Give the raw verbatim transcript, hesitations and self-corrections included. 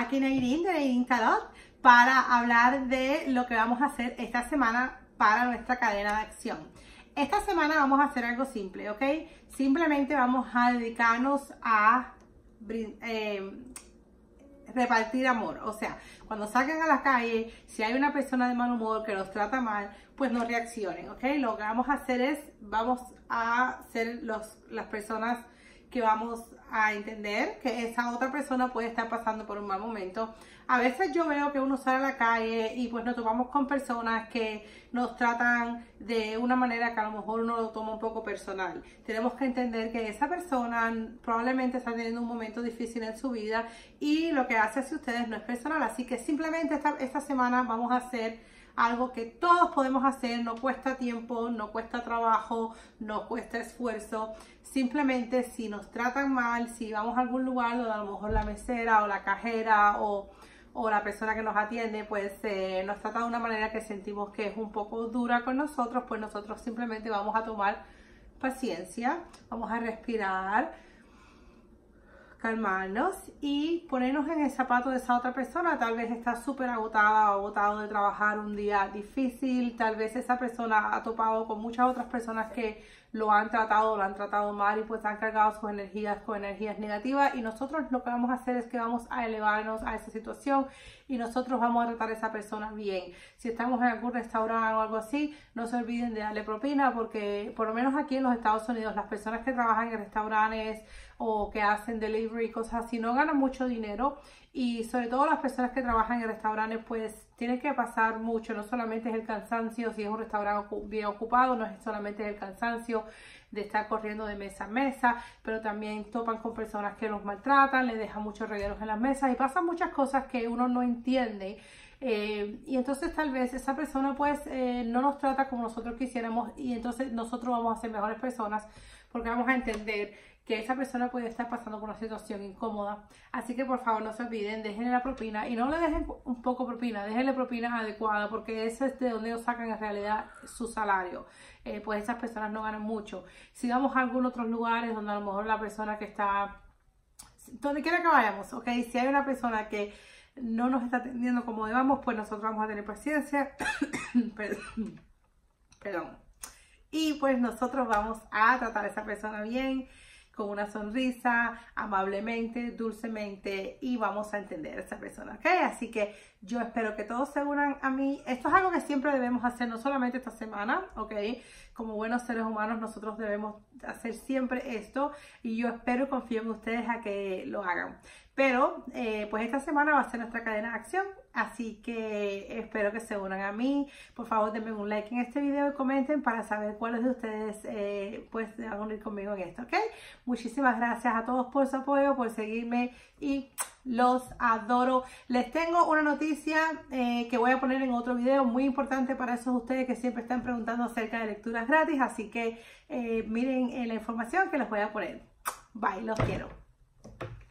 aquí Nayrin de Nayrin Tarot para hablar de lo que vamos a hacer esta semana para nuestra cadena de acción. Esta semana vamos a hacer algo simple, ¿ok? Simplemente vamos a dedicarnos a eh, repartir amor. O sea, cuando salgan a la calle, si hay una persona de mal humor que los trata mal, pues no reaccionen, ¿ok? Lo que vamos a hacer es, vamos a ser los, las personas que vamos a entender que esa otra persona puede estar pasando por un mal momento. A veces yo veo que uno sale a la calle y pues nos topamos con personas que nos tratan de una manera que a lo mejor uno lo toma un poco personal. Tenemos que entender que esa persona probablemente está teniendo un momento difícil en su vida y lo que hace hacia ustedes no es personal. Así que simplemente esta, esta semana vamos a hacer algo que todos podemos hacer, no cuesta tiempo, no cuesta trabajo, no cuesta esfuerzo. Simplemente si nos tratan mal, si vamos a algún lugar donde a lo mejor la mesera o la cajera o, o la persona que nos atiende pues eh, nos trata de una manera que sentimos que es un poco dura con nosotros, pues nosotros simplemente vamos a tomar paciencia, vamos a respirar, calmarnos y ponernos en el zapato de esa otra persona. Tal vez está súper agotada o agotado de trabajar un día difícil, tal vez esa persona ha topado con muchas otras personas que lo han tratado, lo han tratado mal y pues han cargado sus energías con energías negativas, y nosotros lo que vamos a hacer es que vamos a elevarnos a esa situación y nosotros vamos a tratar a esa persona bien. Si estamos en algún restaurante o algo así, no se olviden de darle propina, porque por lo menos aquí en los Estados Unidos las personas que trabajan en restaurantes o que hacen delivery y cosas así no ganan mucho dinero, y sobre todo las personas que trabajan en restaurantes pues tienen que pasar mucho. No solamente es el cansancio, si es un restaurante bien ocupado, no es solamente el cansancio de estar corriendo de mesa a mesa, pero también topan con personas que los maltratan, les dejan muchos regueros en las mesas y pasan muchas cosas que uno no entiende. Eh, y entonces tal vez esa persona pues eh, no nos trata como nosotros quisiéramos, y entonces nosotros vamos a ser mejores personas porque vamos a entender que esa persona puede estar pasando por una situación incómoda. Así que por favor no se olviden, déjenle la propina, y no le dejen un poco propina, déjenle propina adecuada, porque ese es de donde ellos sacan en realidad su salario. Eh, pues esas personas no ganan mucho. Si vamos a algunos otros lugares donde a lo mejor la persona que está, donde quiera que vayamos, ok, si hay una persona que no nos está atendiendo como debamos, pues nosotros vamos a tener paciencia. Perdón. Perdón. Y pues nosotros vamos a tratar a esa persona bien, con una sonrisa, amablemente, dulcemente, y vamos a entender a esa persona, ¿ok? Así que yo espero que todos se unan a mí. Esto es algo que siempre debemos hacer, no solamente esta semana, ¿ok? Como buenos seres humanos nosotros debemos hacer siempre esto, y yo espero y confío en ustedes a que lo hagan. Pero eh, pues esta semana va a ser nuestra cadena de acción, así que espero que se unan a mí. Por favor denme un like en este video y comenten para saber cuáles de ustedes eh, pues se van a unir conmigo en esto, ¿ok? Muchísimas gracias a todos por su apoyo, por seguirme, y los adoro. Les tengo una noticia eh, que voy a poner en otro video muy importante para esos ustedes que siempre están preguntando acerca de lecturas gratis, así que eh, miren eh, la información que les voy a poner. Bye, los quiero.